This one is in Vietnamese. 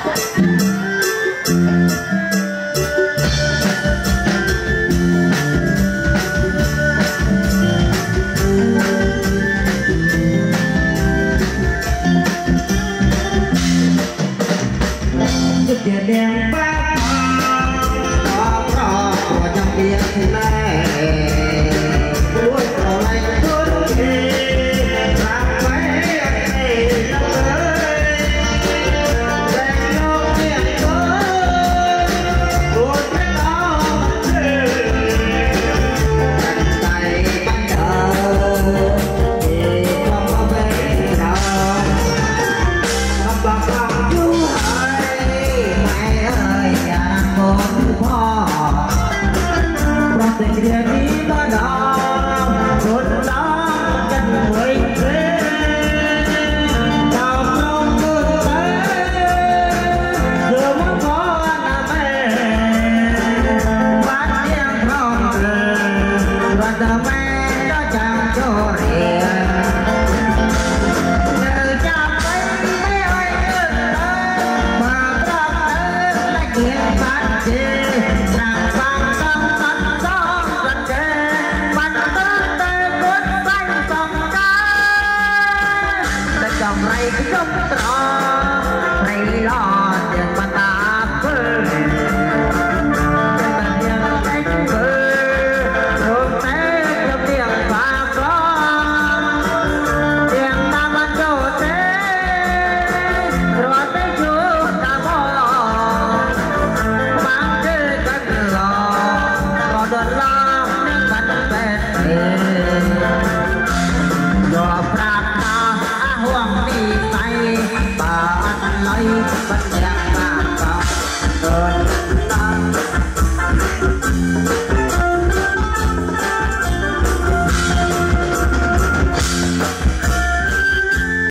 đèn bát có của trong biển này cuối cầu lạnh cuốn đi làm mấy anh này năm tới đèn nó tiền tới buồn cái đó cánh tay bắt đầu thì không có bên nào không bằng lòng chú tình địa đi có đó cuốn đó chân mình thế đào không được thế giờ muốn có là mẹ bắt tiếng không cười và giờ mẹ nó chẳng cho riêng từ cha mấy ơi mà ra tới là chuyện bắt chê dòng này cái dòng trò này lo tiền mà ta phơi ta tiền đánh phơi rồi té cho tiền và con tiền ta mà cho thế rồi tới chúa ta bỏ mang cái cân lò còn đợt lo nên vẫn về rồi pra hoàng đi tay bà ăn lấy bất